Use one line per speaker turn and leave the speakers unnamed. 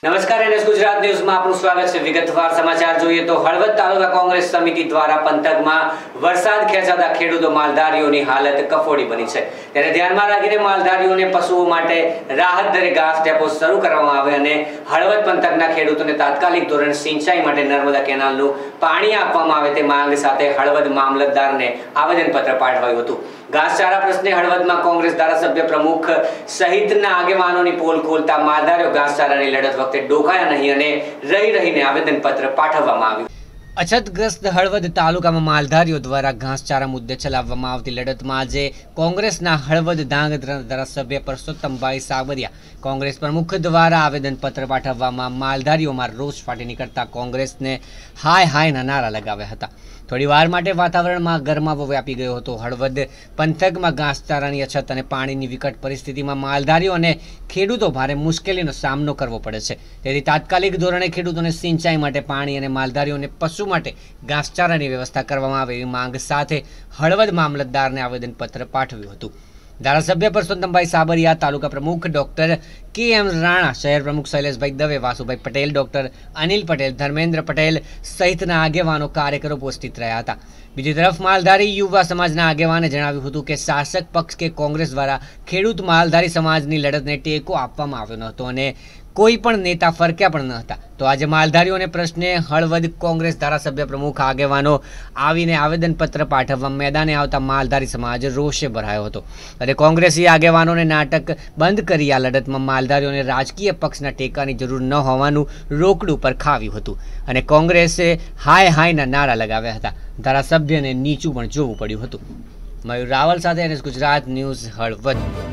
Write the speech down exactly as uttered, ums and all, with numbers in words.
નમસ્કાર, એનએસ ગુજરાત ન્યૂઝમાં આપનું સ્વાગત છે। વિગતવાર સમાચાર જોઈએ તો હળવદ તાલુકા કોંગ્રેસ સમિતિ દ્વારા પંથકમાં વરસાદ ખેંચાતા ખેડૂતો માલધારીઓની હાલત કફોડી બની છે। ત્યારે ધ્યાનમાં રાખીને માલધારીઓને પશુઓ માટે રાહત દરે ઘાસ ડેપો શરૂ કરવામાં આવે અને હળવદ પંથકના ખેડૂતોને તાત્કાલિક ધોરણે સિંચાઈ માટે નર્મદા કેનાલનું પાણી આપવામાં આવે તે માંગ સાથે હળવદ મામલતદારને આવેદનપત્ર પાઠવાયું હતું। ઘાસચારા પ્રશ્ને હળવદમાં કોંગ્રેસ ધારાસભ્ય પ્રમુખ સહિતના આગેવાનોની પોલ ખોલતા માલધારીઓ ઘાસચારાની લડત વખતે ડોકાયા નહીં અને રહી રહીને આવેદનપત્ર પાઠવવામાં આવ્યું। અછતગ્રસ્ત હળવદ તાલુકામાં માલધારીઓ દ્વારા ઘાસચારા મુદ્દે ચલાવવામાં આવતી લડતમાં આજે કોંગ્રેસના હળવદ ધાંગધ્રા ધારાસભ્ય પરસોત્તમભાઈ સાબરિયા કોંગ્રેસ પ્રમુખ દ્વારા આવેદનપત્ર પાઠવવામાં માલધારીઓમાં રોષ ફાટી નીકળતા કોંગ્રેસને હાય હાયના નારા લગાવ્યા હતા। થોડી વાર માટે વાતાવરણમાં ગરમાવો વ્યાપી ગયો હતો। હળવદ પંથકમાં ઘાસચારાની અછત અને પાણીની વિકટ પરિસ્થિતિમાં માલધારીઓ અને ખેડૂતો ભારે મુશ્કેલીનો સામનો કરવો પડે છે। તેથી તાત્કાલિક ધોરણે ખેડૂતોને સિંચાઈ માટે પાણી અને માલધારીઓને પશુ માટે ઘાસચારાની વ્યવસ્થા કરવામાં આવે એવી માંગ સાથે હળવદ મામલતદારને આવેદનપત્ર પાઠવ્યું હતું। ધારાસભ્ય પરસોત્તમભાઈ સાબરિયા, તાલુકા પ્રમુખ ડોક્ટર કે એમ રાણા, શહેર પ્રમુખ શૈલેષભાઈ દવે, વાસુભાઈ પટેલ, ડોક્ટર અનિલ પટેલ, ધર્મેન્દ્ર પટેલ સહિતના આગેવાનો કાર્યકરો ઉપસ્થિત રહ્યા હતા। બીજી તરફ માલધારી યુવા સમાજના આગેવાને જણાવ્યું હતું કે શાસક પક્ષ કે કોંગ્રેસ દ્વારા ખેડૂત માલધારી સમાજની લડતને ટેકો આપવામાં આવ્યો ન હતો અને કોઈ પણ નેતા ફરક્યા પણ ન હતા। તો આજે માલધારીઓને પ્રશ્ને હળવદ કોંગ્રેસ ધારાસભ્ય પ્રમુખ આગેવાનો આવીને આવેદનપત્ર પાઠવવા મેદાને આવતા માલધારી સમાજ રોષે ભરાયો હતો અને કોંગ્રેસી આગેવાનોને નાટક બંધ કરી આ લડતમાં માલધારીઓને રાજકીય પક્ષના ટેકાની જરૂર ન હોવાનું રોકડું પર ખાવ્યું હતું અને કોંગ્રેસે હાય હાયના નારા લગાવ્યા હતા। ધારાસભ્યને નીચું પણ જોવું પડ્યું હતું। મયુર રાવલ સાથે એનએસ ગુજરાત ન્યૂઝ, હળવદ।